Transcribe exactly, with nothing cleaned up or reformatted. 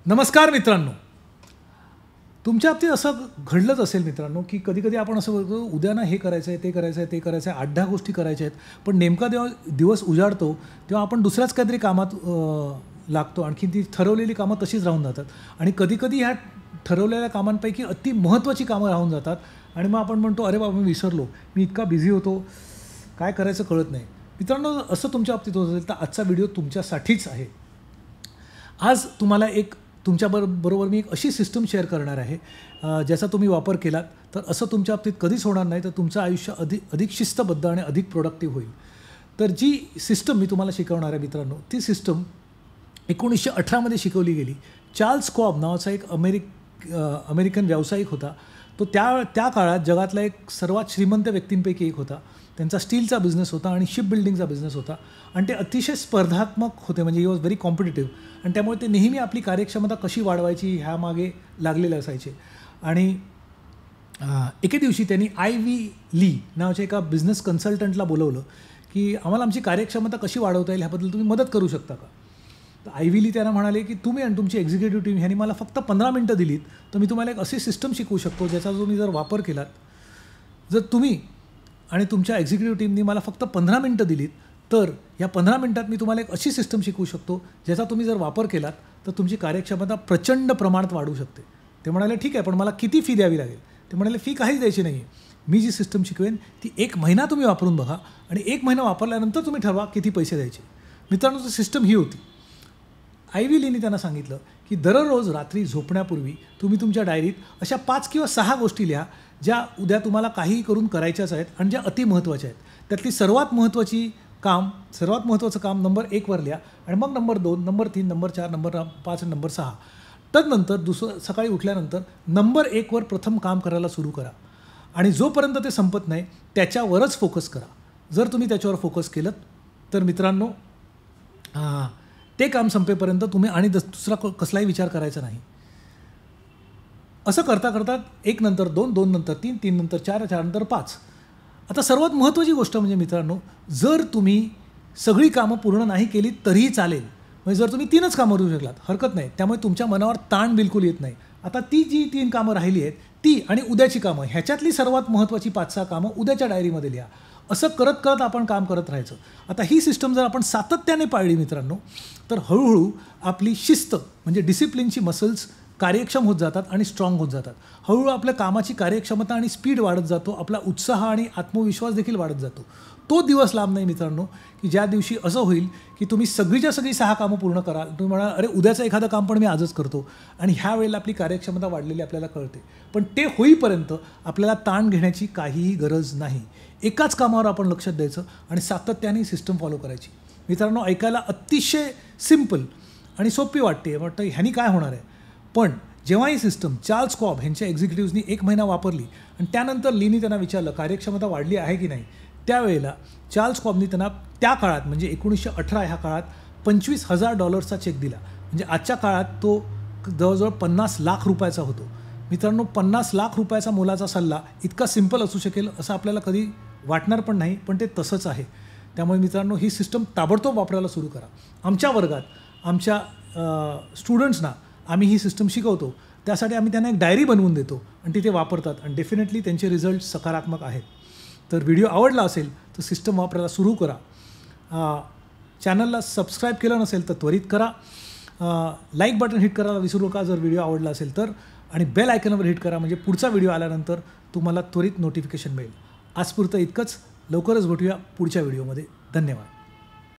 नमस्कार मित्रांनो, तुमच्या बाबतीत असं घडलंच असेल मित्रांनो की कधी कधी आपण असं बोलतो उद्या ना हे करायचं आहे, ते करायचं आहे, ते करायचं आहे, आठ दहा गोष्टी करायच्या आहेत, पण नेमका जेव्हा दिवस उजाडतो तेव्हा आपण दुसऱ्याच काहीतरी कामात लागतो, आणखी ती ठरवलेली कामं तशीच राहून जातात आणि कधीकधी ह्या ठरवलेल्या कामांपैकी अति महत्त्वाची कामं राहून जातात आणि मग आपण म्हणतो अरे बाबा मी विसरलो, मी इतका बिझी होतो, काय करायचं कळत नाही. मित्रांनो, असं तुमच्या बाबतीत होत असेल तर आजचा व्हिडिओ तुमच्यासाठीच आहे. आज तुम्हाला एक तुमच्या बर बरोबर मी एक अशी सिस्टम शेअर करणार आहे ज्याचा तुम्ही वापर केलात तर असं तुमच्या बाबतीत कधीच होणार नाही, तर तुमचं आयुष्य अधिक अधिक शिस्तबद्ध आणि अधिक प्रोडक्टिव्ह होईल. तर जी सिस्टम मी तुम्हाला शिकवणार आहे मित्रांनो, ती सिस्टम एकोणीसशे अठरामध्ये शिकवली गेली. चार्ल्स कॉब नावाचा एक अमेरिक अमेरिकन व्यावसायिक होता. तो त्या त्या काळात जगातला एक सर्वात श्रीमंत व्यक्तींपैकी एक होता. त्यांचा स्टीलचा बिझनेस होता आणि शिप बिल्डिंगचा बिझनेस होता आणि ते अतिशय स्पर्धात्मक होते, म्हणजे ही वॉज व्हेरी कॉम्पिटिटिव्ह, आणि त्यामुळे ते नेहमी आपली कार्यक्षमता कशी वाढवायची ह्यामागे लागलेले असायचे. आणि एके दिवशी त्यांनी आय व्ही ली नावाच्या एका बिझनेस कन्सल्टंटला बोलवलं की आम्हाला आमची कार्यक्षमता कशी वाढवता येईल ह्याबद्दल तुम्ही मदत करू शकता का. तर आय व्ही ली त्यांना म्हणाले की तुम्ही आणि तुमची एक्झिक्युटिव्ह टीम ह्यांनी मला फक्त पंधरा मिनटं दिलीत तर मी तुम्हाला एक अशी सिस्टम शिकवू शकतो ज्याचा तुम्ही जर वापर केलात, जर तुम्ही आणि तुमच्या एक्झिक्युटिव्ह टीमनी मला फक्त पंधरा मिनटं दिलीत तर या पंधरा मिनटात मी तुम्हाला एक अशी सिस्टम शिकवू शकतो ज्याचा तुम्ही जर वापर केलात तर तुमची कार्यक्षमता प्रचंड प्रमाणात वाढू शकते. ते म्हणाले ठीक आहे, पण मला किती फी द्यावी लागेल. ते म्हणाले फी काहीच द्यायची नाही आहे, मी जी सिस्टम शिकवेन ती एक महिना तुम्ही वापरून बघा आणि एक महिना वापरल्यानंतर तुम्ही ठरवा किती पैसे द्यायचे. मित्रांनो, ती सिस्टम ही होती. आय व्ही लीनी त्यांना सांगितलं की दररोज रात्री झोपण्यापूर्वी तुम्ही तुमच्या डायरीत अशा पाच किंवा सहा गोष्टी लिहा ज्या उद्या तुम्हाला काहीही करून करायच्याच आहेत आणि ज्या अतिमहत्त्वाच्या आहेत. त्यातली सर्वात महत्त्वाची काम सर्वात महत्त्वाचं काम नंबर एकवर लिहा आणि मग नंबर दोन, नंबर तीन, नंबर चार, नंबर पाच आणि नंबर सहा. तदनंतर दुसरं सकाळी उठल्यानंतर नंबर एकवर प्रथम काम करायला सुरू करा आणि जोपर्यंत ते संपत नाही त्याच्यावरच फोकस करा. जर तुम्ही त्याच्यावर फोकस केलं तर मित्रांनो ते काम संपेपर्यंत तुम्ही आणि दुसरा कसलाही विचार करायचा नाही. असं करता करता एक नंतर दोन, दोन नंतर तीन, तीन नंतर चार, चार नंतर पाच. आता सर्वात महत्त्वाची गोष्ट म्हणजे मित्रांनो, जर तुम्ही सगळी कामं पूर्ण नाही केली तरीही चालेल, म्हणजे जर तुम्ही तीनच कामं करू शकलात हरकत नाही, त्यामुळे तुमच्या मनावर ताण बिलकुल येत नाही. आता ती जी तीन कामं राहिली आहेत ती आणि उद्याची कामं ह्याच्यातली सर्वात महत्त्वाची पाच सहा कामं उद्याच्या डायरीमध्ये लिहा. असं करत करत आपण काम करत राहायचं. आता ही सिस्टम जर आपण सातत्याने पाळली मित्रांनो तर हळूहळू आपली शिस्त म्हणजे डिसिप्लिनची मसल्स कार्यक्षम होत जातात आणि स्ट्रॉंग होत जातात. हळूहळू आपल्या कामाची कार्यक्षमता आणि स्पीड वाढत जातो, आपला उत्साह आणि आत्मविश्वास देखील वाढत जातो. तो दिवस लांब नाही मित्रांनो की ज्या दिवशी असं होईल की तुम्ही सगळीच्या सगळी सहा कामं पूर्ण कराल. तुम्ही म्हणाल अरे उद्याचं एखादं काम पण मी आजच करतो आणि ह्या वेळेला आपली कार्यक्षमता वाढलेली आपल्याला कळते. पण ते होईपर्यंत आपल्याला ताण घेण्याची काहीही गरज नाही. एकाच कामावर आपण लक्ष द्यायचं आणि सातत्याने सिस्टम फॉलो करायची. मित्रांनो, ऐकायला अतिशय सिम्पल आणि सोपी वाटते, वाटतं ह्यानी काय होणार आहे, पण जेव्हा ही सिस्टम चार्ल्स कॉब ह्यांच्या एक्झिक्युटिव्हनी एक महिना वापरली आणि त्यानंतर लीनी त्यांना विचारलं कार्यक्षमता वाढली आहे की नाही, त्यावेळेला चार्ल्स कॉबनी त्यांना त्या काळात म्हणजे एकोणीसशे अठरा ह्या काळात पंचवीस हजार डॉलर्सचा चेक दिला. म्हणजे आजच्या काळात तो जवळजवळ पन्नास लाख रुपयाचा होतो. मित्रांनो, पन्नास लाख रुपयाचा मोलाचा सल्ला इतका सिम्पल असू शकेल असं आपल्याला कधी वाटणार पण नाही, पण ते तसंच आहे. त्यामुळे मित्रांनो, ही सिस्टम ताबडतोब वापरायला सुरू करा. आमच्या वर्गात आमच्या स्टुडंट्सना आम्ही ही सिस्टम शिकवतो, त्यासाठी आम्ही त्यांना एक डायरी बनवून देतो आणि ती ते वापरतात आणि डेफिनेटली त्यांचे रिझल्ट सकारात्मक आहेत. तर व्हिडिओ आवडला असेल तर सिस्टम वापरायला सुरू करा. चॅनलला सबस्क्राईब केलं नसेल तर त्वरित करा. लाईक बटन हिट करायला विसरू नका जर व्हिडिओ आवडला असेल तर, आणि बेल आयकॉनवर हिट करा म्हणजे पुढचा व्हिडिओ आल्यानंतर तुम्हाला त्वरित नोटिफिकेशन मिळेल. आजपुरतं इतकंच. लवकरच भेटूया पुढच्या व्हिडिओमध्ये. धन्यवाद.